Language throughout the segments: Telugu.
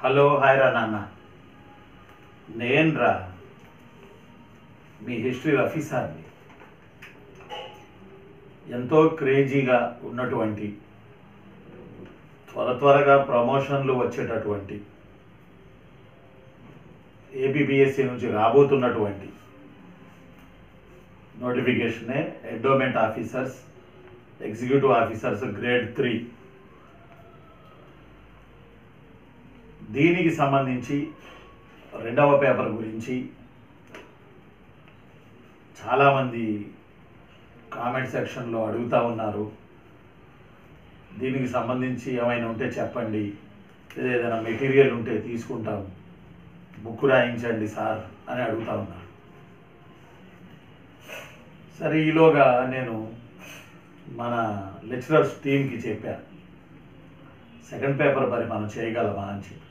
హలో హాయ్ రా నాన్న. నేను రా మీ హిస్టరీ ఆఫీసర్ని. ఎంతో క్రేజీగా ఉన్నటువంటి త్వరగా ప్రమోషన్లు వచ్చేటటువంటి ఏపీపీఎస్సీ నుంచి రాబోతున్నటువంటి నోటిఫికేషనే endowment officers, executive officers grade 3. దీనికి సంబంధించి రెండవ పేపర్ గురించి చాలామంది కామెంట్ సెక్షన్లో అడుగుతూ ఉన్నారు. దీనికి సంబంధించి ఏమైనా ఉంటే చెప్పండి, లేదా ఏదైనా మెటీరియల్ ఉంటే తీసుకుంటాము, బుక్ రాయించండి సార్ అని అడుగుతూ ఉన్నారు. సరే, ఈలోగా నేను మన లెక్చరర్స్ టీంకి చెప్పాను, సెకండ్ పేపర్ మరి మనం చేయగలమా అని చెప్పి.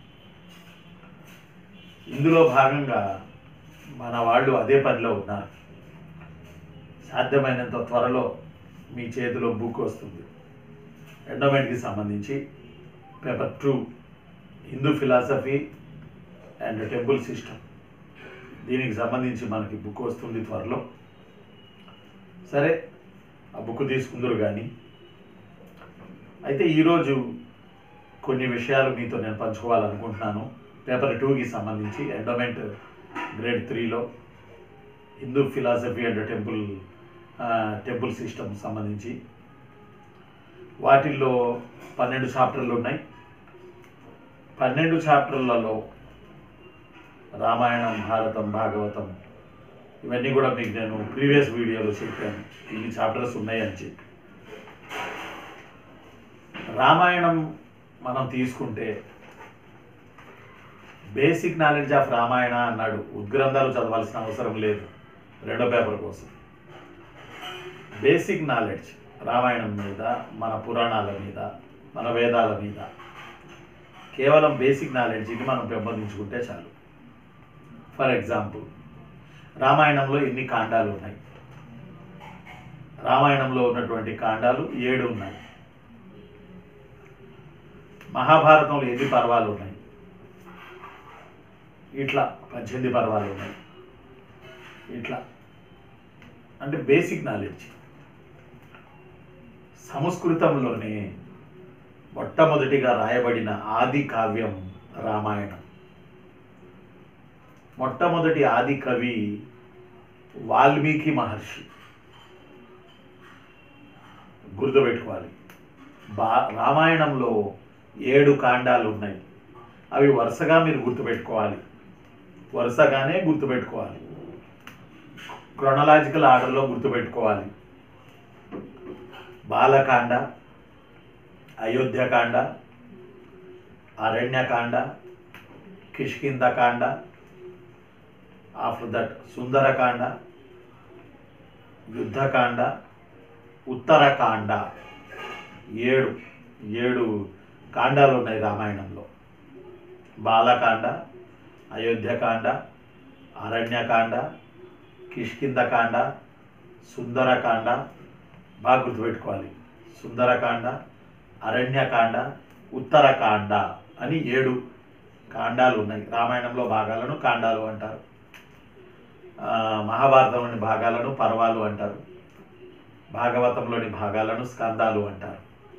ఇందులో భాగంగా మన వాళ్ళు అదే పనిలో ఉన్నారు. సాధ్యమైనంత త్వరలో మీ చేతిలో బుక్ వస్తుంది. ఎండోమెంట్కి సంబంధించి paper 2 Hindu philosophy and temple system, దీనికి సంబంధించి మనకి బుక్ వస్తుంది త్వరలో. సరే, ఆ బుక్ తీసుకుందరు. కానీ అయితే ఈరోజు కొన్ని విషయాలు మీతో నేను పంచుకోవాలనుకుంటున్నాను. పేపర్ 2కి సంబంధించి ఎండోమెంట్ గ్రేడ్ 3లో Hindu philosophy and temple system సంబంధించి వాటిల్లో 12 చాప్టర్లు ఉన్నాయి. 12 చాప్టర్లలో రామాయణం, భారతం, భాగవతం ఇవన్నీ కూడా మీకు నేను ప్రీవియస్ వీడియోలో చెప్పాను, ఇన్ని చాప్టర్స్ ఉన్నాయని చెప్పి. రామాయణం మనం తీసుకుంటే బేసిక్ నాలెడ్జ్ ఆఫ్ రామాయణ అన్నాడు. ఉద్గ్రంథాలు చదవాల్సిన అవసరం లేదు రెండో పేపర్ కోసం. బేసిక్ నాలెడ్జ్ రామాయణం మీద, మన పురాణాల మీద, మన వేదాల మీద కేవలం బేసిక్ నాలెడ్జ్ని మనం పెంపొందించుకుంటే చాలు. ఫర్ ఎగ్జాంపుల్, రామాయణంలో ఎన్ని కాండాలు ఉన్నాయి? రామాయణంలో ఉన్నటువంటి కాండాలు 7 ఉన్నాయి. మహాభారతంలో ఎన్ని పర్వాలు ఉన్నాయి? ఇట్లా 18 పర్వాలు ఉన్నాయి. ఇట్లా అంటే బేసిక్ నాలెడ్జ్. సంస్కృతంలోనే మొట్టమొదటిగా రాయబడిన ఆది కావ్యం రామాయణం. మొట్టమొదటి ఆది కవి వాల్మీకి మహర్షి. గుర్తుపెట్టుకోవాలి. రామాయణంలో 7 కాండాలు ఉన్నాయి. అవి వరుసగా మీరు గుర్తుపెట్టుకోవాలి, వరుసగానే గుర్తుపెట్టుకోవాలి, క్రొనలాజికల్ ఆర్డర్లో గుర్తుపెట్టుకోవాలి. Balakanda, Ayodhyakanda, Aranyakanda, Kishkindhakanda, after that Sundarakanda, Yuddhakanda, Uttarakanda. 7 కాండాలు ఉన్నాయి రామాయణంలో. బాలకాండ, అయోధ్యకాండ, అరణ్యకాండ, కిష్కింధకాండ, సుందరకాండ. బాగా గుర్తుపెట్టుకోవాలి. సుందరకాండ, అరణ్యకాండ, ఉత్తరకాండ అని 7 కాండాలు ఉన్నాయి. రామాయణంలో భాగాలను కాండాలు అంటారు. మహాభారతంలోని భాగాలను పర్వాలు అంటారు. భాగవతంలోని భాగాలను స్కందాలు అంటారు.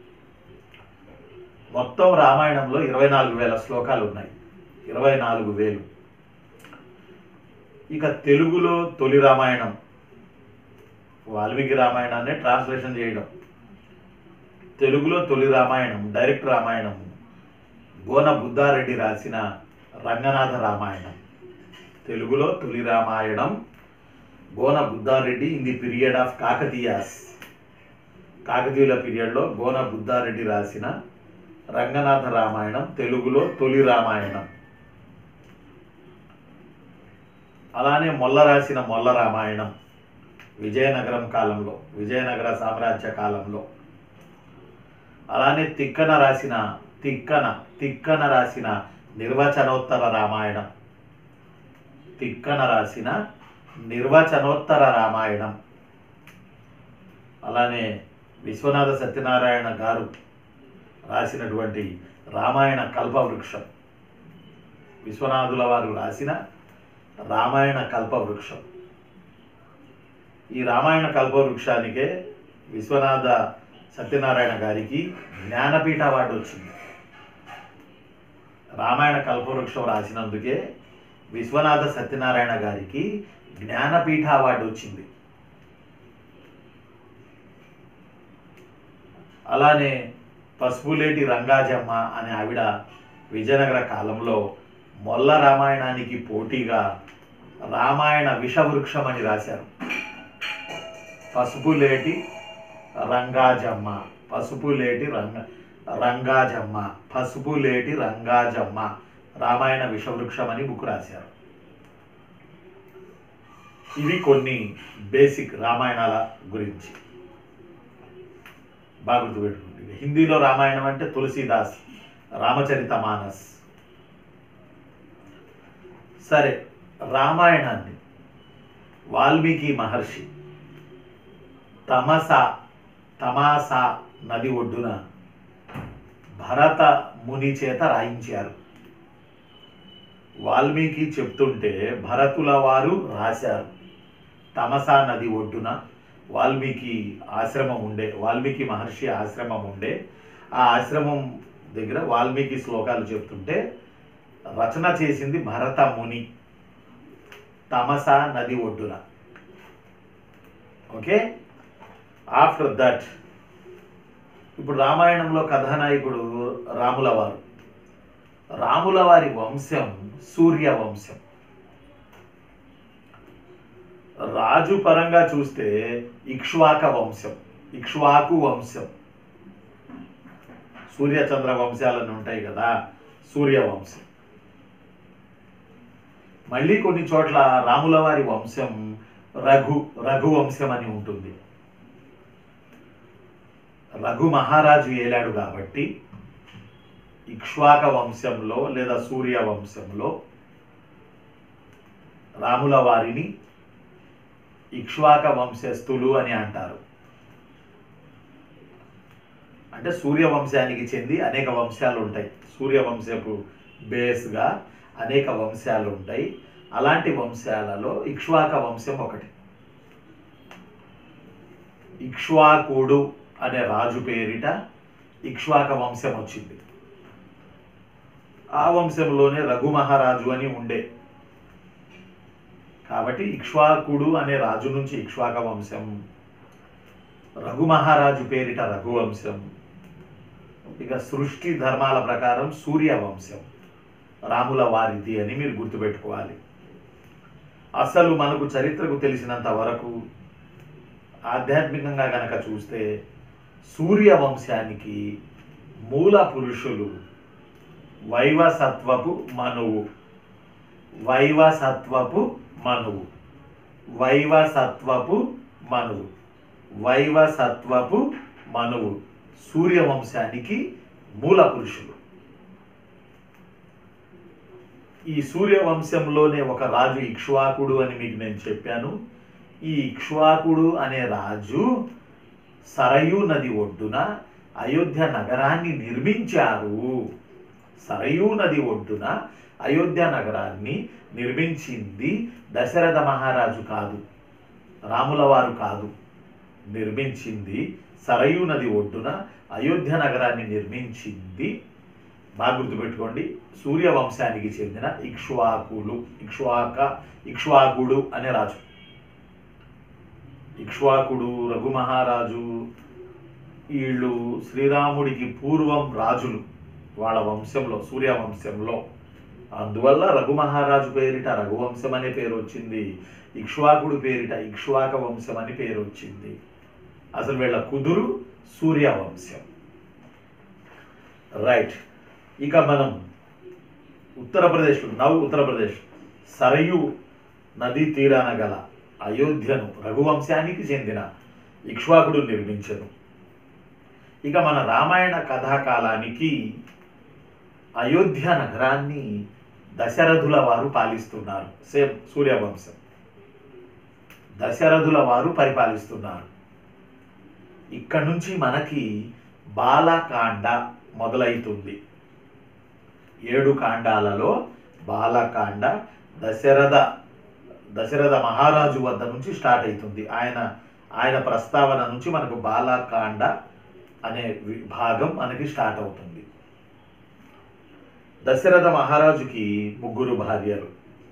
మొత్తం రామాయణంలో 24,000 శ్లోకాలు ఉన్నాయి. 24,000. ఇక తెలుగులో తొలి రామాయణం, వాల్మీకి రామాయణాన్ని ట్రాన్స్లేషన్ చేయడం. తెలుగులో తొలి రామాయణం, డైరెక్ట్ రామాయణం గోన బుద్ధారెడ్డి రాసిన రంగనాథ రామాయణం. తెలుగులో తొలి Ramayanam Gona Buddhareddy in the period of Kakatiyas. కాకతీయుల పీరియడ్లో గోన బుద్ధారెడ్డి రాసిన రంగనాథ రామాయణం తెలుగులో తొలి రామాయణం. అలానే మొల్ల రాసిన మొల్ల రామాయణం విజయనగరం కాలంలో, విజయనగర సామ్రాజ్య కాలంలో. అలానే తిక్కన రాసిన నిర్వచనోత్తర రామాయణం. తిక్కన రాసిన నిర్వచనోత్తర రామాయణం. అలానే విశ్వనాథ సత్యనారాయణ గారు రాసినటువంటి రామాయణ కల్పవృక్షం. విశ్వనాథుల వారు రాసిన రామాయణ కల్పవృక్షం. ఈ రామాయణ కల్పవృక్షానికే విశ్వనాథ సత్యనారాయణ గారికి జ్ఞానపీఠ అవార్డు వచ్చింది. రామాయణ కల్పవృక్షం రాసినందుకే విశ్వనాథ సత్యనారాయణ గారికి జ్ఞానపీఠ అవార్డు వచ్చింది. అలానే పసుపులేటి రంగాజమ్మ అనే ఆవిడ విజయనగర కాలంలో మొల్ల రామాయణానికి పోటీగా రామాయణ విషవృక్షం అని రాశారు. పసుపులేటి రంగాజమ్మ, పసుపులేటి రంగాజమ్మ, పసుపులేటి రంగాజమ్మ రామాయణ విషవృక్షం అని బుక్ రాశారు. ఇవి కొన్ని బేసిక్ రామాయణాల గురించి బాగా గుర్తుపెట్టుకోండి. హిందీలో రామాయణం అంటే తులసీదాస్ రామచరితమానస్. సరే, రామాయణాన్ని వాల్మీకి మహర్షి తమాసా నది ఒడ్డున భరత ముని చేత రాయించారు. వాల్మీకి చెప్తుంటే భరతుల వారు రాశారు. తమసా నది ఒడ్డున వాల్మీకి ఆశ్రమం ఉండే, వాల్మీకి మహర్షి ఆశ్రమం ఉండే, ఆ ఆశ్రమం దగ్గర వాల్మీకి శ్లోకాలు చెప్తుంటే రచన చేసింది భరత ముని. తమసా నది ఒడ్డున. ఓకే, ఆఫ్టర్ దట్ ఇప్పుడు రామాయణంలో కథానాయకుడు రాముల వారు. రాముల వారి వంశం సూర్యవంశం. రాజు పరంగా చూస్తే ఇక్ష్వాకు వంశం. సూర్యచంద్ర వంశాలను ఉంటాయి కదా, సూర్యవంశం. మళ్ళీ కొన్ని చోట్ల రాముల వారి వంశం రఘువంశం అని ఉంటుంది. రఘు మహారాజు ఏలాడు కాబట్టి ఇక్ష్వాక వంశంలో లేదా సూర్య వంశంలో రాముల వారిని ఇక్ష్వాక వంశస్థులు అని అంటారు. అంటే సూర్యవంశానికి చెంది అనేక వంశాలు ఉంటాయి. సూర్యవంశపు బేస్గా అనేక వంశాలు ఉంటాయి. అలాంటి వంశాలలో ఇక్ష్వాక వంశం ఒకటి. ఇక్ష్వాకుడు అనే రాజు పేరిట ఇక్ష్వాక వంశం వచ్చింది. ఆ వంశంలోనే రఘు మహారాజు అని ఉండే, కాబట్టి ఇక్ష్వాకుడు అనే రాజు నుంచి ఇక్ష్వాక వంశం, రఘు మహారాజు పేరిట రఘువంశం. ఇక సృష్టి ధర్మాల ప్రకారం సూర్యవంశం రాముల వారిది అని మీరు గుర్తుపెట్టుకోవాలి. అసలు మనకు చరిత్రకు తెలిసినంత వరకు ఆధ్యాత్మికంగా గనక చూస్తే సూర్యవంశానికి మూల పురుషులు వైవసత్వపు మనువు. సూర్యవంశానికి మూల పురుషులు. ఈ సూర్యవంశంలోనే ఒక రాజు ఇక్ష్వాకుడు అని మీకు నేను చెప్పాను. ఈ ఇక్ష్వాకుడు అనే రాజు సరయూ నది ఒడ్డున అయోధ్య నగరాన్ని నిర్మించారు. సరయూ నది ఒడ్డున అయోధ్య నగరాన్ని నిర్మించింది దశరథ మహారాజు కాదు, రాముల వారు కాదు. నిర్మించింది సరయూ నది ఒడ్డున అయోధ్య నగరాన్ని నిర్మించింది, బాగా గుర్తుపెట్టుకోండి, సూర్యవంశానికి చెందిన ఇక్ష్వాకుడు అనే రాజు. ఇక్ష్వాకుడు, రఘు మహారాజు వీళ్ళు శ్రీరాముడికి పూర్వం రాజులు వాళ్ళ వంశంలో, సూర్యవంశంలో. అందువల్ల రఘు మహారాజు పేరిట రఘువంశం అనే పేరు వచ్చింది. ఇక్ష్వాకుడు పేరిట ఇక్ష్వాక వంశం అని పేరు వచ్చింది. అసలు వీళ్ళ కుదురు సూర్యవంశం. రైట్. ఇక మనం ఉత్తరప్రదేశ్ సరయూ నదీ తీరాన గల అయోధ్యను రఘువంశానికి చెందిన ఇక్ష్వాకుడు నిర్మించెను. ఇక మన రామాయణ కథాకాలానికి అయోధ్య నగరాన్ని దశరథుల వారు పాలిస్తున్నారు. సేమ్ సూర్యవంశం. దశరథుల వారు పరిపాలిస్తున్నారు. ఇక్కడి నుంచి మనకి బాలకాండ మొదలవుతుంది. 7 కాండాలలో బాలకాండ దశరథ మహారాజు వద్ద నుంచి స్టార్ట్ అవుతుంది. ఆయన ప్రస్తావన నుంచి మనకు బాలకాండ అనే భాగం మనకి స్టార్ట్ అవుతుంది. దశరథ మహారాజుకి 3 భార్యలు,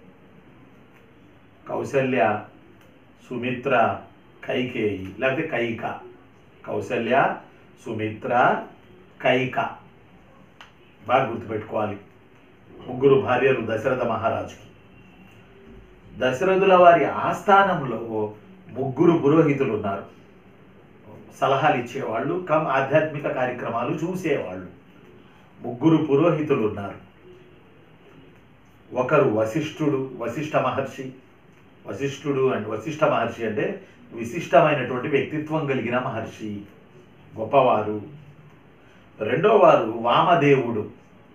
కౌసల్య, సుమిత్ర, కైకేయి లేకపోతే కైక. కౌసల్య, సుమిత్ర, కైక బాగా గుర్తుపెట్టుకోవాలి. 3 భార్యలు దశరథ మహారాజుకి. దశరథుల వారి ఆస్థానంలో 3 పురోహితులు ఉన్నారు. సలహాలు ఇచ్చేవాళ్ళు, ఆధ్యాత్మిక కార్యక్రమాలు చూసేవాళ్ళు 3 పురోహితులు ఉన్నారు. ఒకరు వశిష్ఠ మహర్షి. వశిష్ఠ మహర్షి అంటే విశిష్టమైనటువంటి వ్యక్తిత్వం కలిగిన మహర్షి, గొప్పవారు. రెండవ వారు వామదేవుడు.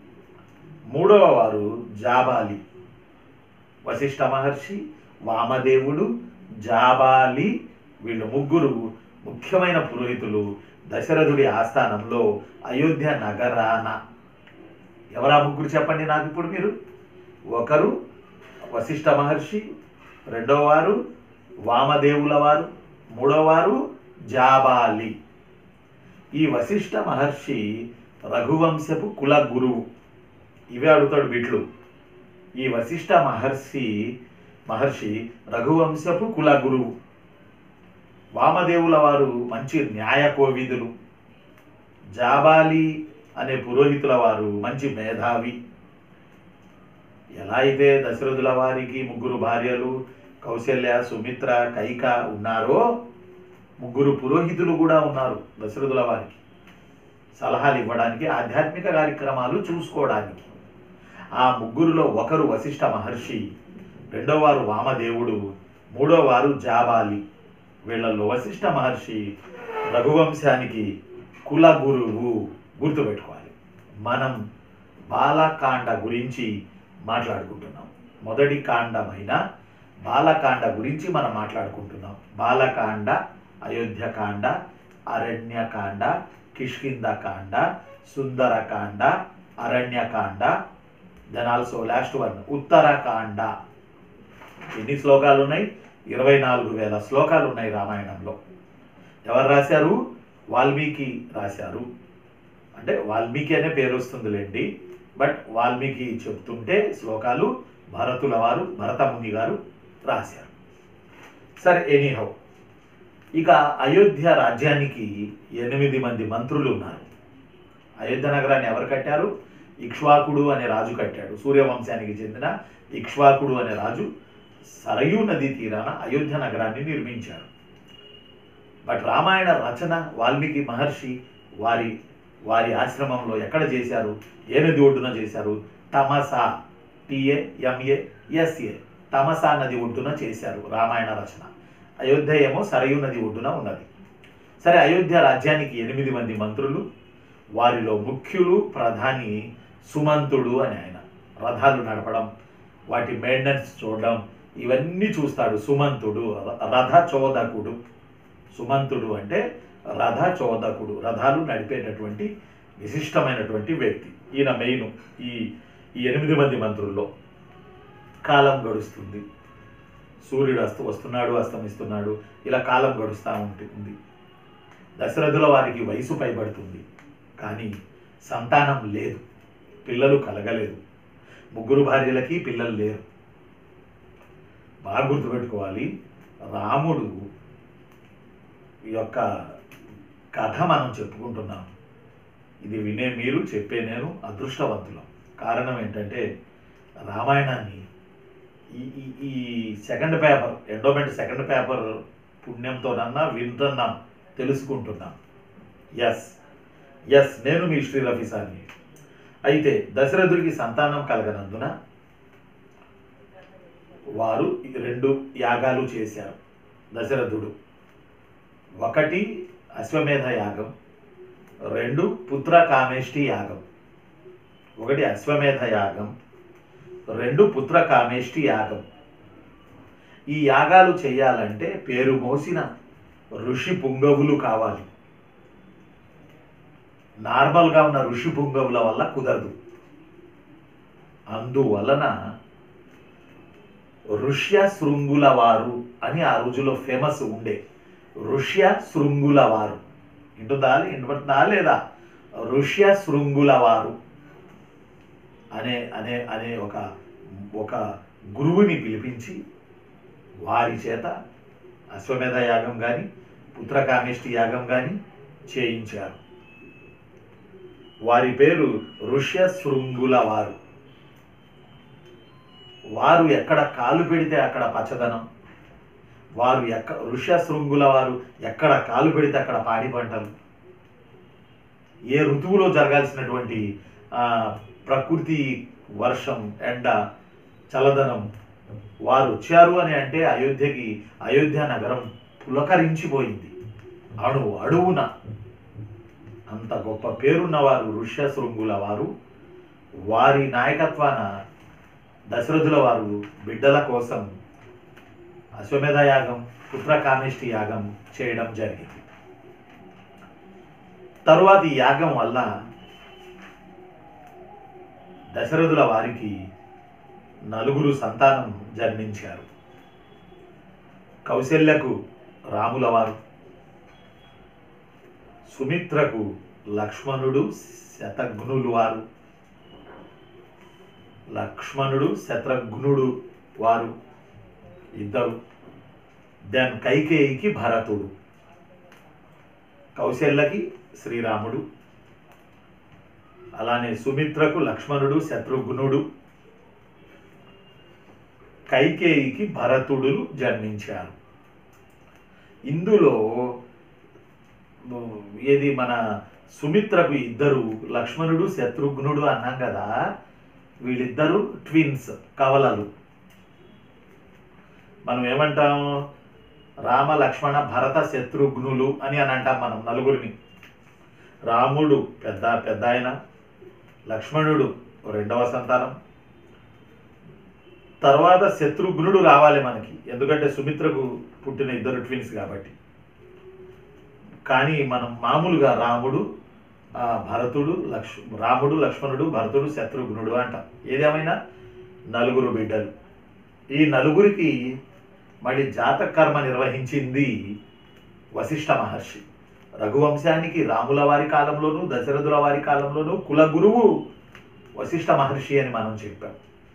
మూడవ వారు జాబాలి. వశిష్ఠ మహర్షి, వామదేవుడు, జాబాలి వీళ్ళు 3 ముఖ్యమైన పురోహితులు దశరథుడి ఆస్థానంలో అయోధ్య నగరాన. ఎవరా 3 చెప్పండి నాకు ఇప్పుడు మీరు. ఒకరు వశిష్ఠ మహర్షి, రెండవ వారు వామదేవుల వారు, మూడవ వారు జాబాలి. ఈ వశిష్ఠ మహర్షి రఘువంశపు కుల గురువు. ఇవే అడుగుతాడు బిట్లు. ఈ వశిష్ఠ మహర్షి రఘువంశపు కుల గురువు. వామదేవుల వారు మంచి న్యాయ కోవిదులు. జాబాలి అనే పురోహితుల వారు మంచి మేధావి. ఎలా అయితే దశరథుల వారికి 3 భార్యలు కౌశల్య, సుమిత్ర, కైక ఉన్నారో 3 పురోహితులు కూడా ఉన్నారు దశరథుల వారికి. సలహాలు ఇవ్వడానికి, ఆధ్యాత్మిక కార్యక్రమాలు చూసుకోవడానికి. ఆ 3లో ఒకరు వశిష్ఠ మహర్షి, రెండవ వారు వామదేవుడు, మూడవ వారు జాబాలి. వీళ్ళల్లో వశిష్ఠ మహర్షి రఘువంశానికి కుల గురువు. గుర్తుపెట్టుకోవాలి. మనం బాలకాండ గురించి మాట్లాడుకుంటున్నాం. మొదటి కాండమైన బాలకాండ గురించి మనం మాట్లాడుకుంటున్నాం. Balakanda, Ayodhyakanda, Aranyakanda, Kishkindhakanda, Sundarakanda, Aranyakanda, then also last one Uttarakanda. ఎన్ని శ్లోకాలు ఉన్నాయి? 24,000 శ్లోకాలు ఉన్నాయి రామాయణంలో. ఎవరు రాశారు? వాల్మీకి రాశారు. అంటే వాల్మీకి అనే పేరు వస్తుందిలేండి, బట్ వాల్మీకి చెప్తుంటే శ్లోకాలు భరత ముని గారు రాశారు. సరే, ఎనీహౌ, ఇక అయోధ్య రాజ్యానికి 8 మంది మంత్రులు ఉన్నారు. అయోధ్య నగరాన్ని ఎవరు కట్టారు? ఇక్ష్వాకుడు అనే రాజు కట్టాడు. సూర్యవంశానికి చెందిన ఇక్ష్వాకుడు అనే రాజు సరయూ నదీ తీరాన అయోధ్య నగరాన్ని నిర్మించాడు. బట్ రామాయణ రచన వాల్మీకి మహర్షి వారి ఆశ్రమంలో ఎక్కడ చేశారు? ఏ నది ఒడ్డున చేశారు? తమసా, TAMASA, తమసా నది ఒడ్డున చేశారు రామాయణ రచన. అయోధ్య ఏమో సరయూ నది ఒడ్డున ఉన్నది. సరే, అయోధ్య రాజ్యానికి 8 మంది మంత్రులు. వారిలో ముఖ్యులు, ప్రధాని సుమంతుడు అని ఆయన. రథాలు నడపడం, వాటి మెయింటెనెన్స్ చూడడం, ఇవన్నీ చూస్తాడు సుమంతుడు. రథచోదకుడు. సుమంతుడు అంటే రథచోదకుడు, రథాలు నడిపేటటువంటి విశిష్టమైనటువంటి వ్యక్తి. ఈయన మెయిన్. ఈ 8 మంది మంత్రుల్లో కాలం గడుస్తుంది. సూర్యుడు వస్తున్నాడు, అస్తమిస్తున్నాడు, ఇలా కాలం గడుస్తూ ఉంటుంది. దశరథుల వారికి వయసు పైబడుతుంది, కానీ సంతానం లేదు, పిల్లలు కలగలేదు. 3 భార్యలకి పిల్లలు లేరు. బాగా గుర్తుపెట్టుకోవాలి. రాముడు యొక్క కథ మనం చెప్పుకుంటున్నాం. ఇది వినే మీరు, చెప్పే నేను అదృష్టవంతులం. కారణం ఏంటంటే రామాయణాన్ని ఈ second paper, endowment second paper పుణ్యంతోనన్నా వింటున్నాం, తెలుసుకుంటున్నాం. ఎస్, నేను మీ శ్రీ రఫీసాన్ని. అయితే దశరథుడికి సంతానం కలగనందున వారు 2 యాగాలు చేశారు దశరథుడు. 1 అశ్వమేధ యాగం, 2 పుత్రకామేష్టి యాగం. 1 అశ్వమేధ యాగం, 2 పుత్రకామేష్టి యాగం. ఈ యాగాలు చేయాలంటే పేరు మోసిన ఋషి పుంగవులు కావాలి. నార్మల్గా ఉన్న ఋషి పుంగవుల వల్ల కుదరదు. అందువలన ఋష్య శృంగుల వారు అని ఆ రోజుల్లో ఫేమస్ ఉండే. ఋష్య శృంగుల వారు వినబడుతుందా లేదా? ఋష్య శృంగుల వారు అనే అనే అనే ఒక గురువుని పిలిపించి వారి చేత అశ్వమేధ యాగం కానీ పుత్రకామేష్టి యాగం కానీ చేయించారు. వారి పేరు ఋష్య శృంగుల వారు. వారు ఎక్కడ కాలు పెడితే అక్కడ పచ్చదనం, ఋష్య శృంగుల వారు ఎక్కడ కాలు పెడితే అక్కడ పాడి పంటలు, ఏ ఋతువులో జరగాల్సినటువంటి ప్రకృతి వర్షం ఎండ చల్లదనం వారు వచ్చారు అని అంటే అయోధ్య నగరం పులకరించిపోయింది. అడువున అంత గొప్ప పేరున్నవారు ఋష్య శృంగుల వారు. వారి నాయకత్వాన దశరథుల వారు బిడ్డల కోసం అశ్వమేధ యాగం పుత్రకామేష్టి యాగం చేయడం జరిగింది. తరువాత ఈ యాగం వల్ల దశరథుల వారికి 4 సంతానం జన్మించారు. కౌశల్యకు రాముల వారు, సుమిత్రకు లక్ష్మణుడు శతఘ్నులు వారు, శతఘ్నుడు వారు ఇద్దరు. దెన్ కైకేయికి భరతుడు, కౌశల్యకి శ్రీరాముడు, అలానే సుమిత్రకు లక్ష్మణుడు శత్రుఘ్నుడు, కైకేయికి భరతుడు జన్మించారు. ఇందులో ఏది మన సుమిత్రకు ఇద్దరు లక్ష్మణుడు శత్రుఘ్నుడు అన్నాం కదా, వీళ్ళిద్దరూ ట్విన్స్, కవలలు. మనం ఏమంటాం? రామ లక్ష్మణ భరత శత్రుఘ్నులు అని అంటాం మనం నలుగురిని. రాముడు పెద్ద ఆయన, లక్ష్మణుడు 2వ సంతానం, తర్వాత శత్రుఘ్నుడు రావాలి మనకి, ఎందుకంటే సుమిత్రకు పుట్టిన ఇద్దరు ట్విన్స్ కాబట్టి. కానీ మనం మామూలుగా రాముడు లక్ష్మణుడు భరతుడు శత్రుఘ్నుడు అంటాం. ఏదేమైనా 4 బిడ్డలు. ఈ 4కి మళ్ళీ జాతక కర్మ నిర్వహించింది వశిష్ఠ మహర్షి. రఘువంశానికి రాముల వారి కాలంలోనూ దశరథుల వారి కాలంలోనూ కుల గురువు వశిష్ఠ మహర్షి అని మనం చెప్పాం.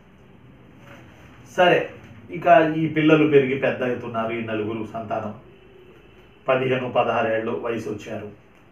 సరే, ఇక ఈ పిల్లలు పెరిగి పెద్ద అవుతున్నారు. ఈ 4 సంతానం 15-16 ఏళ్ళు వయసు వచ్చారు.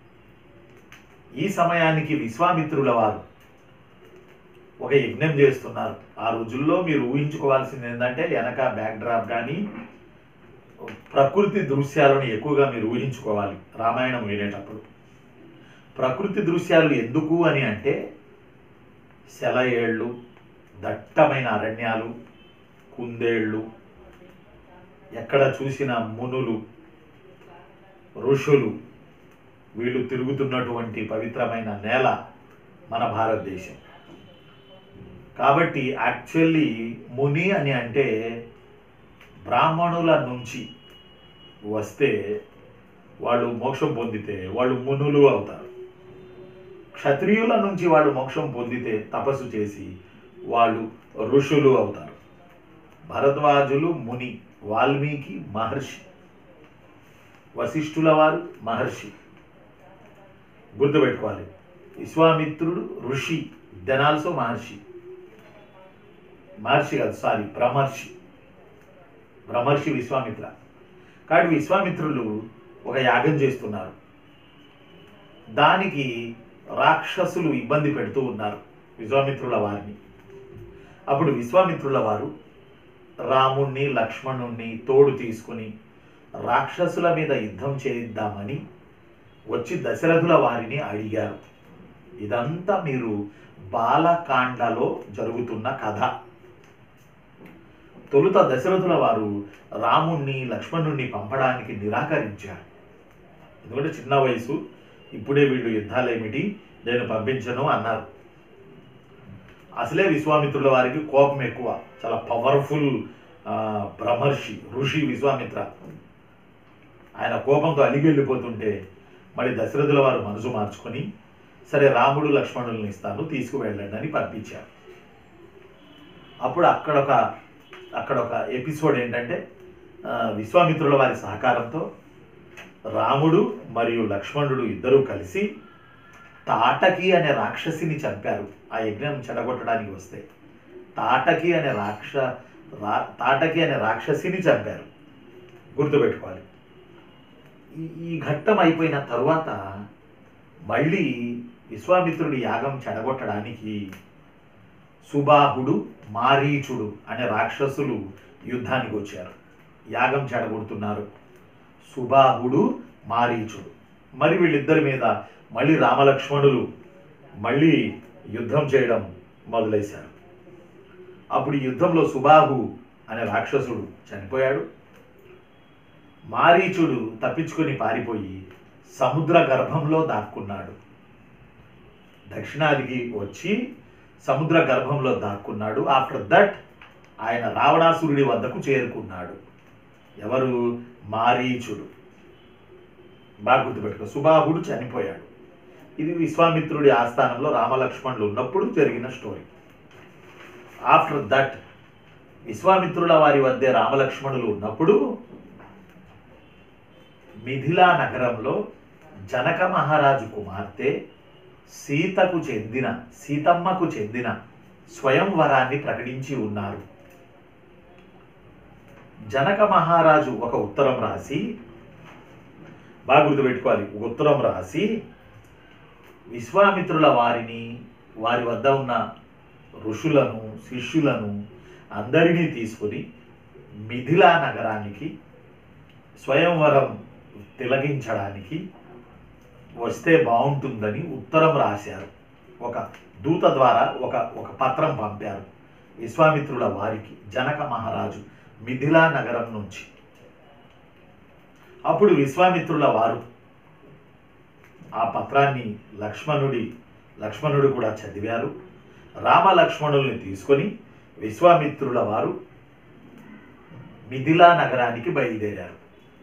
ఈ సమయానికి విశ్వామిత్రుల వారు ఒక యజ్ఞం చేస్తున్నారు. ఆ రోజుల్లో మీరు ఊహించుకోవాల్సింది ఏంటంటే, వెనక బ్యాక్డ్రాప్ కానీ ప్రకృతి దృశ్యాలను ఎక్కువగా మీరు ఊహించుకోవాలి రామాయణం వినేటప్పుడు. ప్రకృతి దృశ్యాలు ఎందుకు అని అంటే, సెలయేళ్ళు, దట్టమైన అరణ్యాలు, కుందేళ్ళు, ఎక్కడ చూసిన మునులు, ఋషులు, వీళ్ళు తిరుగుతున్నటువంటి పవిత్రమైన నేల మన భారతదేశం. కాబట్టి యాక్చువల్లీ ముని అని అంటే బ్రాహ్మణుల నుంచి వస్తే వాళ్ళు మోక్షం పొందితే వాళ్ళు మునులు అవుతారు. క్షత్రియుల నుంచి వాళ్ళు మోక్షం పొందితే తపస్సు చేసి వాళ్ళు ఋషులు అవుతారు. భరద్వాజులు ముని, వాల్మీకి మహర్షి, వశిష్ఠుల వారు మహర్షి. గుర్తుపెట్టుకోవాలి, విశ్వామిత్రుడు ఋషి, దెన్ ఆల్సో మహర్షి. బ్రహ్మర్షి విశ్వామిత్ర. కాబట్టి విశ్వామిత్రులు ఒక యాగం చేస్తున్నారు. దానికి రాక్షసులు ఇబ్బంది పెడుతూ ఉన్నారు విశ్వామిత్రుల వారిని. అప్పుడు విశ్వామిత్రుల వారు రాముణ్ణి లక్ష్మణుణ్ణి తోడు తీసుకుని రాక్షసుల మీద యుద్ధం చేయిద్దామని వచ్చి దశరథుల వారిని అడిగారు. ఇదంతా మీరు బాలకాండలో జరుగుతున్న కథ. తొలుత దశరథుల వారు రాముణ్ణి లక్ష్మణుణ్ణి పంపడానికి నిరాకరించారు. ఎందుకంటే చిన్న వయసు, ఇప్పుడే వీళ్ళు యుద్ధాలేమిటి, నేను పంపించను అన్నారు. అసలే విశ్వామిత్రుల వారికి కోపం ఎక్కువ, చాలా పవర్ఫుల్ బ్రహ్మర్షి ఋషి విశ్వామిత్ర. ఆయన కోపంతో అలిగి వెళ్ళిపోతుంటే మళ్ళీ దశరథుల వారు మనసు మార్చుకొని, సరే రాముడు లక్ష్మణుల్ని ఇస్తాను, తీసుకువెళ్ళండి అని పంపించారు. అప్పుడు అక్కడొక ఎపిసోడ్ ఏంటంటే విశ్వామిత్రుల వారి సహకారంతో రాముడు మరియు లక్ష్మణుడు ఇద్దరూ కలిసి తాటకి అనే రాక్షసిని చంపారు. ఆ యజ్ఞం చెడగొట్టడానికి వస్తే తాటకి అనే రాక్షసిని చంపారు. గుర్తుపెట్టుకోవాలి. ఈ ఘట్టం అయిపోయిన తరువాత మళ్ళీ విశ్వామిత్రుడి యాగం చెడగొట్టడానికి సుబాహుడు, మారీచుడు అనే రాక్షసులు యుద్ధానికి వచ్చారు. యాగం చెడగొడుతున్నారు సుబాహుడు, మారీచుడు. మరి వీళ్ళిద్దరి మీద మళ్ళీ రామలక్ష్మణులు మళ్ళీ యుద్ధం చేయడం మొదలైశారు. అప్పుడు ఈ యుద్ధంలో సుబాహు అనే రాక్షసుడు చనిపోయాడు. మారీచుడు తప్పించుకొని పారిపోయి సముద్ర గర్భంలో దాక్కున్నాడు. దక్షిణాదికి వచ్చి సముద్ర గర్భంలో దాక్కున్నాడు. ఆఫ్టర్ దట్ ఆయన రావణాసురుడి వద్దకు చేరుకున్నాడు. ఎవరు? మారీచుడు. బాగా గుర్తుపెట్టుకో. సుబాహుడు చనిపోయాడు. ఇది విశ్వామిత్రుడి ఆస్థానంలో రామలక్ష్మణులు ఉన్నప్పుడు జరిగిన స్టోరీ. ఆఫ్టర్ దట్ విశ్వామిత్రుల వారి వద్దే రామలక్ష్మణులు ఉన్నప్పుడు మిథిలా నగరంలో జనక మహారాజు కుమార్తె సీతమ్మకు చెందిన స్వయంవరాన్ని ప్రకటించి ఉన్నారు. జనక మహారాజు ఒక ఉత్తరం రాసి, బాగా గుర్తుపెట్టుకోవాలి, ఉత్తరం రాసి విశ్వామిత్రుల వారిని, వారి వద్ద ఉన్న ఋషులను, శిష్యులను అందరినీ తీసుకొని మిథిలా నగరానికి స్వయంవరం తిలకించడానికి వస్తే బాగుంటుందని ఉత్తరం రాశారు. ఒక దూత ద్వారా ఒక పత్రం పంపారు విశ్వామిత్రుల వారికి జనక మహారాజు మిథిలా నగరం నుంచి. అప్పుడు విశ్వామిత్రుల వారు ఆ పత్రాన్ని లక్ష్మణుడు కూడా చదివారు. రామలక్ష్మణుల్ని తీసుకొని విశ్వామిత్రుల వారు మిథిలా నగరానికి బయలుదేరారు.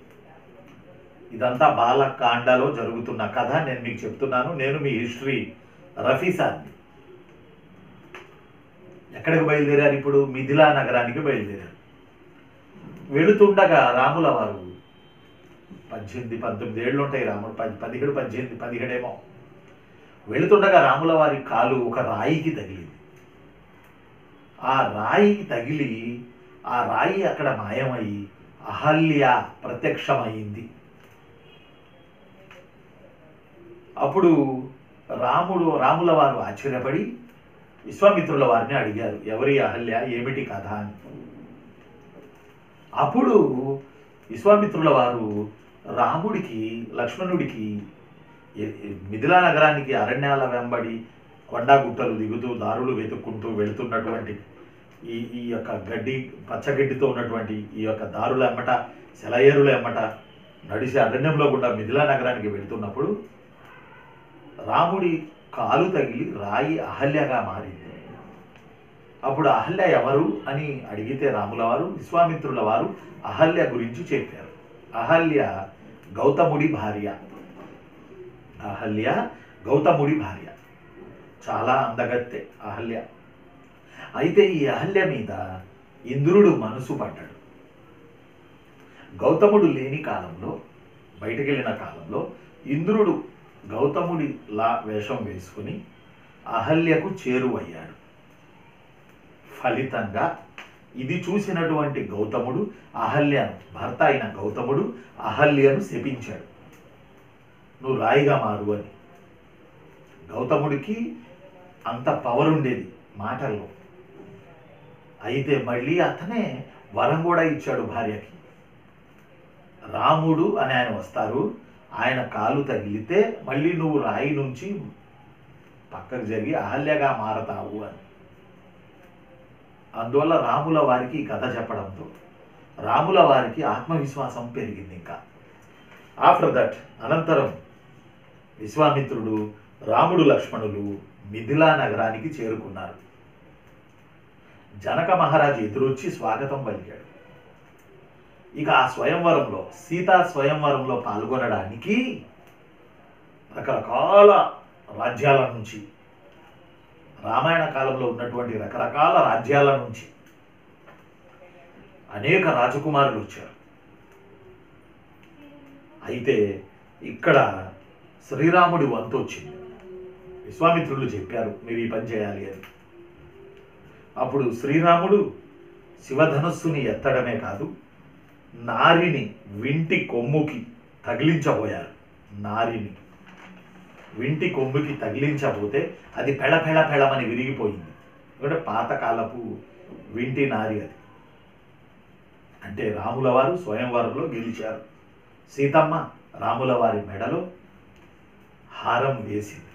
ఇదంతా బాలకాండలో జరుగుతున్న కథ నేను మీకు చెప్తున్నాను. నేను మీ హిస్టరీ రఫీసాన్ని. ఎక్కడికి బయలుదేరారు? ఇప్పుడు మిథిలా నగరానికి బయలుదేరారు. వెళుతుండగా రాముల వారు 18-19 ఏళ్ళు ఉంటాయి. రాముడు 17 ఏమో. వెళుతుండగా రాముల వారి కాలు ఒక రాయికి తగిలింది. ఆ రాయికి తగిలి ఆ రాయి అక్కడ మాయమై అహల్య ప్రత్యక్షమైంది. అప్పుడు రాముల వారు ఆశ్చర్యపడి విశ్వామిత్రుల వారిని అడిగారు, ఎవరి అహల్య, ఏమిటి కథ అని. అప్పుడు విశ్వామిత్రుల వారు రాముడికి, లక్ష్మణుడికి మిథిలా నగరానికి అరణ్యాల వెంబడి కొండగుట్టలు దిగుతూ దారులు వెతుక్కుంటూ వెళుతున్నటువంటి ఈ యొక్క పచ్చగడ్డితో ఉన్నటువంటి ఈ యొక్క దారుల ఎమ్మట, సెలయేరుల ఎమ్మట నడిచి అరణ్యంలో గుండా మిథిలా నగరానికి వెళుతున్నప్పుడు రాముడి కాలు తగిలి రాయి అహల్యగా మారింది. అప్పుడు అహల్య ఎవరు అని అడిగితే రాముల వారు, విశ్వామిత్రుల వారు అహల్య గురించి చెప్పారు. అహల్య గౌతముడి భార్య. చాలా అందగత్తె అహల్య. అయితే ఈ అహల్య మీద ఇంద్రుడు మనసు పడ్డాడు. గౌతముడు లేని కాలంలో, బయటకెళ్ళిన కాలంలో ఇంద్రుడు గౌతముడిలా వేషం వేసుకుని అహల్యకు చేరువయ్యాడు. ఫలితంగా ఇది చూసినటువంటి గౌతముడు భర్త అయిన గౌతముడు అహల్యను శపించాడు, నువ్వు రాయిగా మారు అని. గౌతముడికి అంత పవర్ ఉండేది మాటల్లో. అయితే మళ్ళీ అతనే వరం కూడా ఇచ్చాడు భార్యకి. రాముడు అని ఆయన వస్తారు, ఆయన కాలు తగిలితే మళ్ళీ నువ్వు రాయి నుంచి పక్కకు జరిగి అహల్యగా మారతావు అని. అందువల్ల రాముల వారికి ఈ కథ చెప్పడంతో రాముల వారికి ఆత్మవిశ్వాసం పెరిగింది. ఇంకా ఆఫ్టర్ దట్ అనంతరం విశ్వామిత్రుడు, రాముడు, లక్ష్మణులు మిథిలా నగరానికి చేరుకున్నారు. జనక మహారాజు ఎదురొచ్చి స్వాగతం పలికాడు. ఇక ఆ స్వయంవరంలో, సీతా స్వయంవరంలో పాల్గొనడానికి రకరకాల రాజ్యాల నుంచి రామాయణ కాలంలో ఉన్నటువంటి రకరకాల రాజ్యాల నుంచి అనేక రాజకుమారులు వచ్చారు. అయితే ఇక్కడ శ్రీరాముడి వంతు వచ్చింది. విశ్వామిత్రులు చెప్పారు మీరు ఈ పని చేయాలి అని. అప్పుడు శ్రీరాముడు శివధనుస్సుని ఎత్తడమే కాదు, నారిని వింటి కొమ్ముకి తగిలించబోయారు. నారిని వింటి కొమ్ముకి తగిలించబోతే అది పెళపెళపెళమని విరిగిపోయింది. ఎందుకంటే పాతకాలపు వింటి నారి అది. అంటే రాముల వారు స్వయంవరంలో గెలిచారు. సీతమ్మ రాముల వారి మెడలో హారం వేసింది.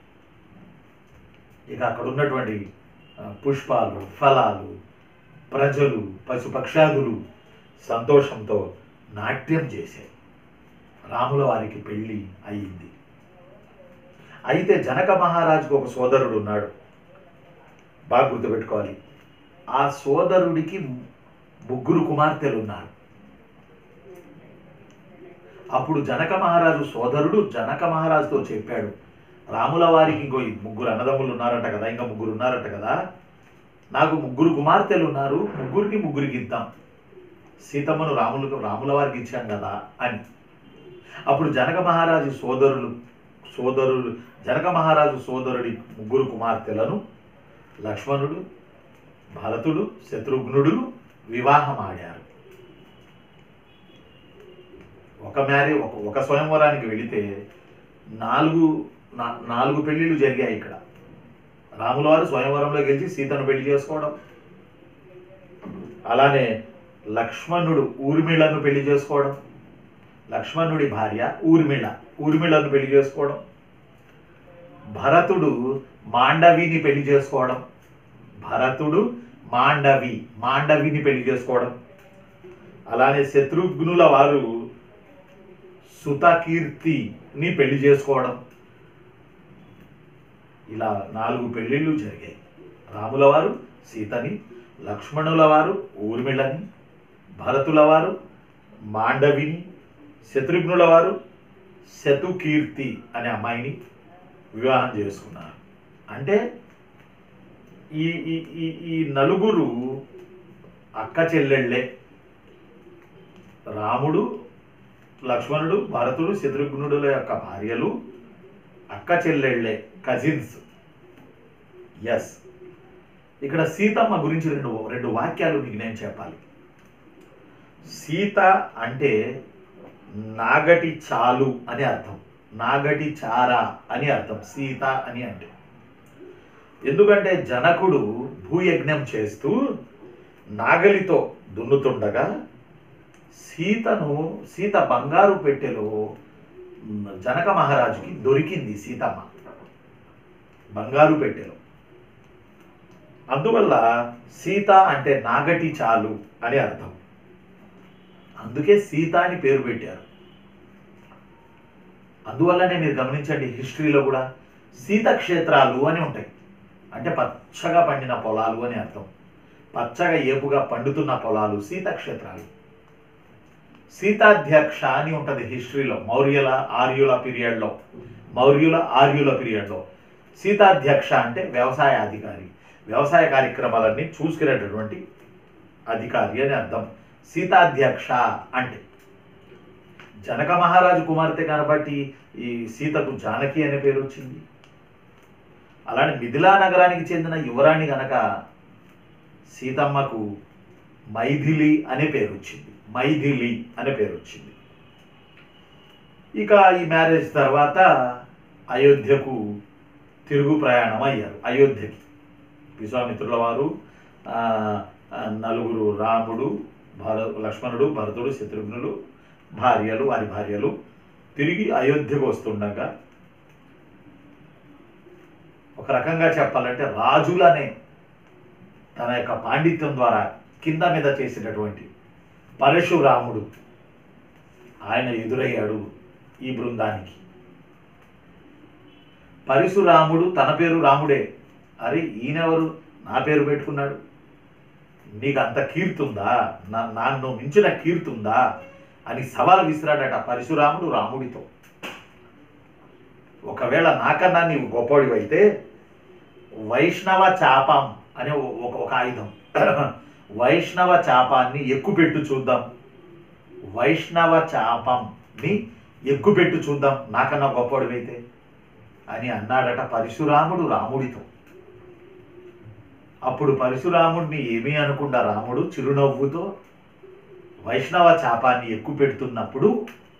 ఇక అక్కడ ఉన్నటువంటి పుష్పాలు, ఫలాలు, ప్రజలు, పశుపక్షాదులు సంతోషంతో నాట్యం చేశారు. రాముల వారికి పెళ్ళి అయింది. అయితే జనక మహారాజుకు ఒక సోదరుడు ఉన్నాడు, బాగా గుర్తుపెట్టుకోవాలి. ఆ సోదరుడికి 3 కుమార్తెలు ఉన్నారు. అప్పుడు జనక మహారాజు సోదరుడు జనక మహారాజుతో చెప్పాడు, రాముల వారికి ఇంకో 3 అన్నదమ్ములు ఉన్నారట కదా, ఇంకా 3 ఉన్నారట కదా, నాకు 3 కుమార్తెలు ఉన్నారు, 3కి ఇద్దాం, సీతమ్మను రాముల వారికి ఇచ్చాం కదా అని. అప్పుడు జనక మహారాజు సోదరుడి 3 కుమార్తెలను లక్ష్మణుడు, భరతుడు, శత్రుఘ్నుడు వివాహం ఆడారు. ఒక స్వయంవరానికి వెళితే 4 పెళ్లిళ్ళు జరిగాయి ఇక్కడ. రాముల వారు స్వయంవరంలో గెలిచి సీతను పెళ్లి చేసుకోవడం, అలానే లక్ష్మణుడు ఊర్మిళను పెళ్లి చేసుకోవడం, లక్ష్మణుడి భార్య ఊర్మిళను పెళ్లి చేసుకోవడం, భరతుడు మాండవిని పెళ్లి చేసుకోవడం, మాండవిని పెళ్లి చేసుకోవడం, అలానే శత్రుఘ్నుల వారు సుతకీర్తిని పెళ్లి చేసుకోవడం. ఇలా 4 పెళ్లిళ్ళు జరిగాయి. రాముల వారు సీతని, లక్ష్మణుల వారు ఊర్మిళని, భరతుల వారు మాండవిని, శత్రుఘ్నుల వారు శతుకీర్తి అనే అమ్మాయిని వివాహం చేసుకున్నారు. అంటే ఈ 4 అక్క చెల్లెళ్ళే. రాముడు, లక్ష్మణుడు, భరతుడు, శత్రుఘ్నుడుల యొక్క భార్యలు అక్క చెల్లెళ్ళే, కజిన్స్. ఎస్, ఇక్కడ సీతమ్మ గురించి రెండు వాక్యాలు మీకు నేను చెప్పాలి. సీత అంటే నాగటి చాలు అని అర్థం, నాగటి చార అని అర్థం సీత అని అంటే. ఎందుకంటే జనకుడు భూయజ్ఞం చేస్తూ నాగలితో దున్నుతుండగా సీత బంగారు పెట్టెలో జనక మహారాజుకి దొరికింది. సీతమ్మ బంగారు పెట్టెలో. అందువల్ల సీత అంటే నాగటి చాలు అని అర్థం. అందుకే సీత అని పేరు పెట్టారు. అందువల్లనే మీరు గమనించండి, హిస్టరీలో కూడా సీత క్షేత్రాలు అని ఉంటాయి. అంటే పచ్చగా పండిన పొలాలు అని అర్థం. పచ్చగా ఏపుగా పండుతున్న పొలాలు సీత క్షేత్రాలు. సీతాధ్యక్ష అని ఉంటుంది హిస్టరీలో. మౌర్యుల ఆర్యుల పీరియడ్లో సీతాధ్యక్ష అంటే వ్యవసాయ అధికారి, వ్యవసాయ కార్యక్రమాలన్నీ చూసుకునేటటువంటి అధికారి అని అర్థం. సీతాధ్యక్ష అంటే జనక మహారాజు కుమార్తె కాబట్టి ఈ సీతకు జానకి అనే పేరు వచ్చింది. అలానే మిథిలా నగరానికి చెందిన యువరాణి గనక సీతమ్మకు మైథిలి అనే పేరు వచ్చింది. ఇక ఈ మ్యారేజ్ తర్వాత అయోధ్యకు తిరుగు ప్రయాణం అయ్యారు. అయోధ్యకి విశ్వామిత్రుల వారు 4 రాముడు, లక్ష్మణుడు, భరతుడు, శత్రుఘ్నులు, వారి భార్యలు తిరిగి అయోధ్యకు వస్తుండగా, ఒక రకంగా చెప్పాలంటే రాజులనే తన యొక్క పాండిత్యం ద్వారా కింద మీద చేసినటువంటి పరశురాముడు ఆయన ఎదురయ్యాడు ఈ బృందానికి. పరశురాముడు తన పేరు రాముడే, అరే ఈయనెవరు నా పేరు పెట్టుకున్నాడు, నీకు అంత కీర్తుందా, నన్ను మించిన కీర్తుందా అని సవాల్ విసిరాడట పరశురాముడు రాముడితో. ఒకవేళ నాకన్నా నీవు గొప్పవాడివైతే వైష్ణవ చాపం అనే ఒక ఆయుధం. వైష్ణవ చాపాన్ని ఎక్కుపెట్టు చూద్దాం, వైష్ణవ చాపంని ఎక్కుపెట్టు చూద్దాం నాకన్నా గొప్పవాడివైతే అని అన్నాడట పరశురాముడు రాముడితో. అప్పుడు పరశురాముడిని ఏమీ అనుకుండా రాముడు చిరునవ్వుతో వైష్ణవ చాపాన్ని ఎక్కుపెడుతున్నప్పుడు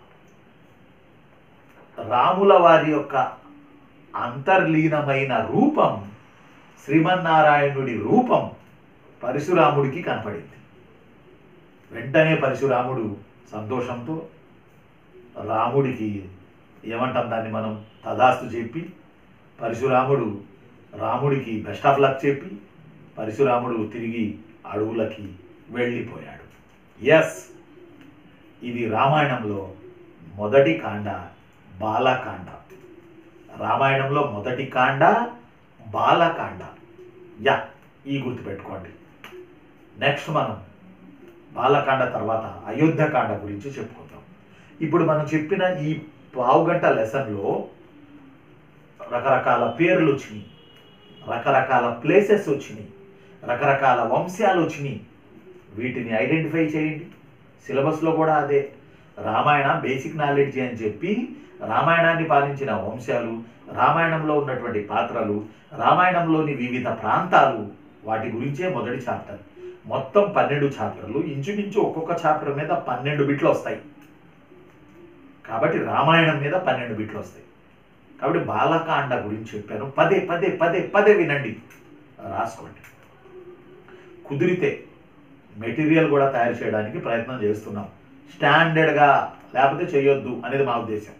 రాముల వారి యొక్క అంతర్లీనమైన రూపం, శ్రీమన్నారాయణుడి రూపం పరశురాముడికి కనపడింది. వెంటనే పరశురాముడు సంతోషంతో రాముడికి ఏమంటాం దాన్ని మనం తదాస్తు చెప్పి, పరశురాముడు రాముడికి బెస్ట్ ఆఫ్ లక్ చెప్పి పరశురాముడు తిరిగి అడవులకి వెళ్ళిపోయాడు. ఎస్, ఇది రామాయణంలో మొదటి కాండ, బాలకాండ. రామాయణంలో మొదటి కాండ బాలకాండ. ఈ గుర్తుపెట్టుకోండి. నెక్స్ట్ మనం బాలకాండ తర్వాత అయోధ్యకాండ గురించి చెప్పుకుందాం. ఇప్పుడు మనం చెప్పిన ఈ పావుగంట లెసన్లో రకరకాల పేర్లు వచ్చినాయి, రకరకాల ప్లేసెస్ వచ్చినాయి, రకరకాల వంశాలు వచ్చినాయి. వీటిని ఐడెంటిఫై చేయండి. సిలబస్లో కూడా అదే రామాయణ బేసిక్ నాలెడ్జ్ అని చెప్పి రామాయణాన్ని పాలించిన వంశాలు, రామాయణంలో ఉన్నటువంటి పాత్రలు, రామాయణంలోని వివిధ ప్రాంతాలు, వాటి గురించే మొదటి చాప్టర్. మొత్తం 12 చాప్టర్లు, ఇంచుమించు ఒక్కొక్క చాప్టర్ మీద 12 బిట్లు వస్తాయి. కాబట్టి రామాయణం మీద 12 బిట్లు వస్తాయి. కాబట్టి బాలకాండ గురించి చెప్పాను. పదే పదే పదే పదే వినండి, రాసుకోండి. కుదిరితే మెటీరియల్ కూడా తయారు చేయడానికి ప్రయత్నం చేస్తున్నాం, స్టాండర్డ్గా, లేకపోతే చేయొద్దు అనేది మా ఉద్దేశం.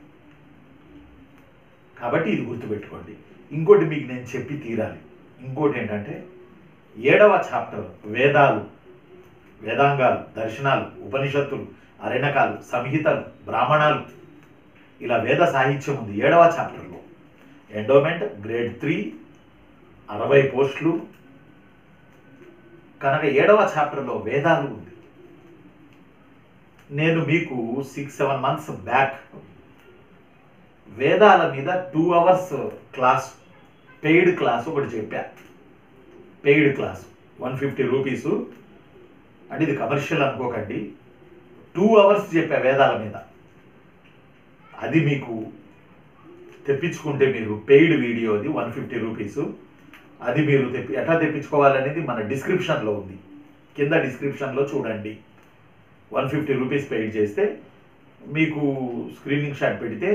కాబట్టి ఇది గుర్తుపెట్టుకోండి. ఇంకోటి మీకు నేను చెప్పి తీరాలి. ఇంకోటి ఏంటంటే 7వ చాప్టర్ వేదాలు, వేదాంగాలు, దర్శనాలు, ఉపనిషత్తులు, అరణ్యకాలు, సంహితలు, బ్రాహ్మణాలు, ఇలా వేద సాహిత్యం ఉంది 7వ చాప్టర్లో. ఎండోమెంట్ గ్రేడ్ 3 60 పోస్టులు కనుక 7వ చాప్టర్లో వేదాలు ఉంది. నేను మీకు 6-7 మంత్స్ బ్యాక్ వేదాల మీద 2 అవర్స్ క్లాస్, పెయిడ్ క్లాస్ ఒకటి చెప్పా. పెయిడ్ క్లాస్ 150 రూపీసు, అంటే ఇది కమర్షియల్ అనుకోకండి. 2 అవర్స్ చెప్పా వేదాల మీద. అది మీకు తెప్పించుకుంటే మీరు పెయిడ్ వీడియో, అది 150 రూపీసు. అది మీరు ఎట్లా తెప్పించుకోవాలనేది మన డిస్క్రిప్షన్లో ఉంది, కింద డిస్క్రిప్షన్లో చూడండి. 150 రూపీస్ పెయిడ్ చేస్తే మీకు స్క్రీనింగ్ షాట్ పెడితే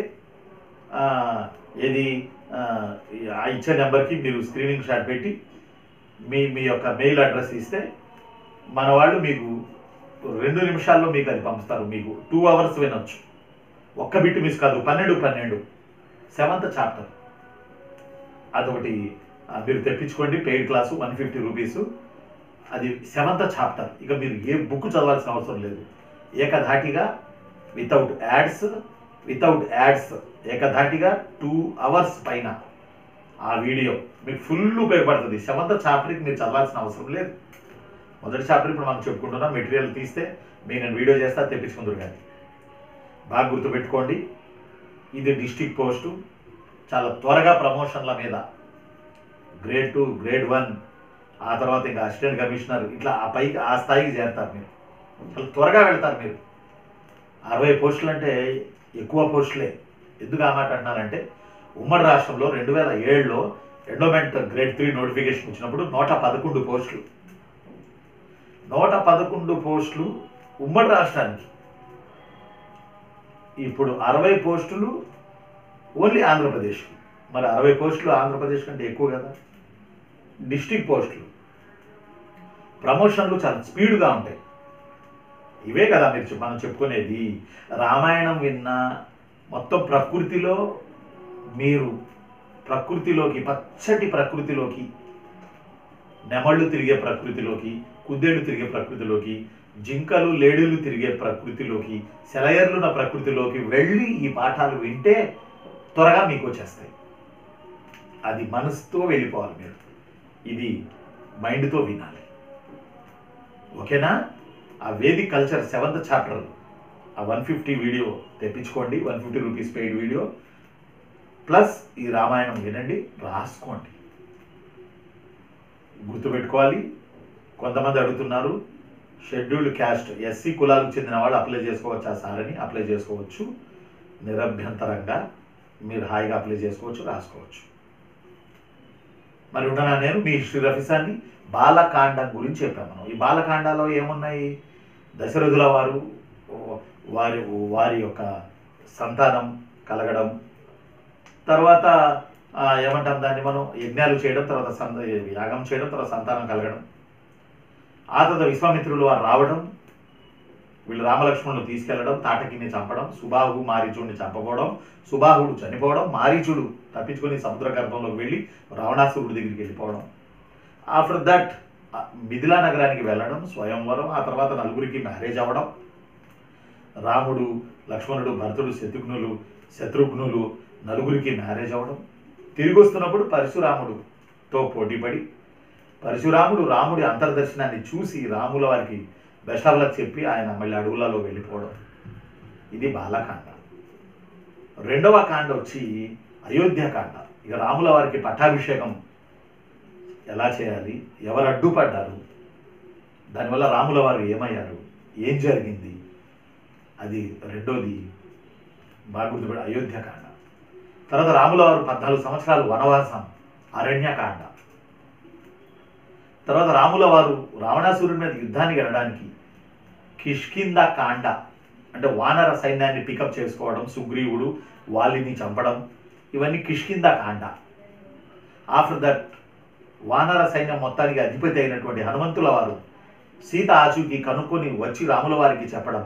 ఏది ఇచ్చే నెంబర్కి మీరు స్క్రీనింగ్ షాట్ పెట్టి మీ యొక్క మెయిల్ అడ్రస్ ఇస్తే మన వాళ్ళు మీకు 2 నిమిషాల్లో మీకు అది పంపుతారు. మీకు 2 అవర్స్ వినొచ్చు, ఒక్క బిట్ మిస్ కాదు. 12 7th చాప్టర్ అదొకటి మీరు తెప్పించుకోండి. Paid class 150 rupees. అది 7th చాప్టర్. ఇక మీరు ఏ బుక్ చదవాల్సిన అవసరం లేదు. ఏకధాటిగా వితౌట్ యాడ్స్ ఏకధాటిగా 2 అవర్స్ పైన ఆ వీడియో మీకు ఫుల్ ఉపయోగపడుతుంది. 7th చాప్టర్కి మీరు చదవాల్సిన అవసరం లేదు. మొదటి చాప్టర్ ఇప్పుడు మనం చెప్పుకుంటున్నాం. మెటీరియల్ తీస్తే నేను వీడియో చేస్తా, తెప్పించుకుందరు. కానీ బాగా గుర్తుపెట్టుకోండి, ఇది డిస్ట్రిక్ట్ పోస్టు. చాలా త్వరగా ప్రమోషన్ల మీద గ్రేడ్ 2, గ్రేడ్ 1, ఆ తర్వాత ఇంకా అసిస్టెంట్ కమిషనర్, ఇట్లా ఆ స్థాయికి చేరుతారు. మీరు చాలా త్వరగా వెళ్తారు. మీరు 60 పోస్టులు అంటే ఎక్కువ పోస్టులే. ఎందుకు ఆ మాట అంటున్నానంటే ఉమ్మడి రాష్ట్రంలో 2007లో ఎండోమెంట్ గ్రేడ్ 3 నోటిఫికేషన్ వచ్చినప్పుడు 111 పోస్టులు. 111 పోస్టులు ఉమ్మడి రాష్ట్రానికి. ఇప్పుడు 60 పోస్టులు ఓన్లీ ఆంధ్రప్రదేశ్కి. మరి 60 పోస్టులు ఆంధ్రప్రదేశ్ కంటే ఎక్కువ కదా. డిస్ట్రిక్ట్ పోస్టులు, ప్రమోషన్లు చాలా స్పీడ్గా ఉంటాయి. ఇవే కదా మనం చెప్పుకునేది. రామాయణం విన్నా మొత్తం ప్రకృతిలో మీరు ప్రకృతిలోకి, పచ్చటి ప్రకృతిలోకి, నెమళ్ళు తిరిగే ప్రకృతిలోకి, కుదేళ్ళు తిరిగే ప్రకృతిలోకి, జింకలు లేడీలు తిరిగే ప్రకృతిలోకి, సెలయర్లున్న ప్రకృతిలోకి వెళ్ళి ఈ పాఠాలు వింటే త్వరగా మీకు వచ్చేస్తాయి. అది మనసుతో వెళ్ళిపోవాలి మీరు. ఇది మైండ్తో వినాలి. ఓకేనా? ఆ వేదిక్ కల్చర్ 7th చాప్టర్ ఆ 150 వీడియో తెప్పించుకోండి. 150 రూపీస్ పెయిడ్ వీడియో ప్లస్ ఈ రామాయణం వినండి, రాసుకోండి. గుర్తుపెట్టుకోవాలి. కొంతమంది అడుగుతున్నారు, షెడ్యూల్డ్ క్యాస్ట్ ఎస్సీ కులాలకు చెందిన వాళ్ళు అప్లై చేసుకోవచ్చా సార్ అని. అప్లై చేసుకోవచ్చు, నిరభ్యంతరంగా మీరు హాయిగా అప్లై చేసుకోవచ్చు, రాసుకోవచ్చు. మరి ఉండనా నేను మీ హిస్టరీ రఫీసాన్ని బాలకాండం గురించి చెప్పాను. మనం ఈ బాలకాండాలో ఏమున్నాయి? దశరథుల వారు వారి యొక్క సంతానం కలగడం, తర్వాత ఏమంటాం దాన్ని మనం, యజ్ఞాలు చేయడం, తర్వాత యాగం చేయడం, తర్వాత సంతానం కలగడం. ఆ తర్వాత విశ్వామిత్రులు వారు రావడం, వీళ్ళు రామలక్ష్మణులు తీసుకెళ్లడం, తాటకిని చంపడం, సుబాహు మారీచుడిని చంపకపోవడం, సుబాహుడు చనిపోవడం, మారీచుడు తప్పించుకొని సముద్ర గర్భంలోకి వెళ్ళి రావణాసురుడి దగ్గరికి వెళ్ళిపోవడం. ఆఫ్టర్ దట్ మిథిలా నగరానికి వెళ్ళడం, స్వయంవరం, ఆ తర్వాత నలుగురికి మ్యారేజ్ అవ్వడం, రాముడు, లక్ష్మణుడు, భరతుడు, శత్రుఘ్నులు నలుగురికి మ్యారేజ్ అవ్వడం. తిరిగి వస్తున్నప్పుడు పరశురాముడుతో పోటీపడి పరశురాముడు రాముడి అంతర్దర్శనాన్ని చూసి రాముల వారికి బెస్ట్ ఆఫ్ లక్ చెప్పి ఆయన మళ్ళీ అడవులలో వెళ్ళిపోవడం. ఇది బాలకాండ. రెండవ కాండ వచ్చి అయోధ్యకాండ. ఇక రాముల వారికి పట్టాభిషేకం ఎలా చేయాలి, ఎవరు అడ్డుపడ్డారు, దానివల్ల రాముల వారు ఏమయ్యారు, ఏం జరిగింది, అది రెండోది బాగా గుర్తుపడి అయోధ్యకాండ. తర్వాత రాముల వారు 14 సంవత్సరాలు వనవాసం, అరణ్యకాండ. తర్వాత రాముల వారు రావణాసురుడి మీద యుద్ధానికి వెళ్ళడానికి కిష్కింద కాండ, అంటే వానర సైన్యాన్ని పికప్ చేసుకోవడం, సుగ్రీవుడు వాలిని చంపడం, ఇవన్నీ కిష్కింద కాండ. ఆఫ్టర్ దట్ వానర సైన్యం మొత్తానికి అధిపతి అయినటువంటి హనుమంతుల వారు సీత ఆచూకీ కనుక్కొని వచ్చి రాముల వారికి చెప్పడం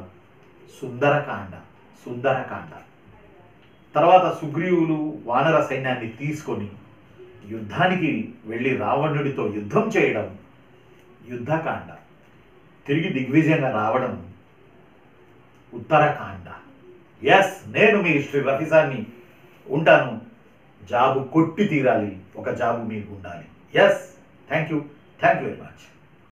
సుందరకాండ. తర్వాత సుగ్రీవులు వానర సైన్యాన్ని తీసుకొని యుద్ధానికి వెళ్ళి రావణుడితో యుద్ధం చేయడం యుద్ధకాండ. తిరిగి దిగ్విజయంగా రావడం ఉత్తరకాండ. ఎస్, నేను మీ హిస్టరీ రఫీసాన్ని ఉంటాను. జాబు కొట్టి తీరాలి, ఒక జాబు మీకు ఉండాలి. Yes, thank you very much.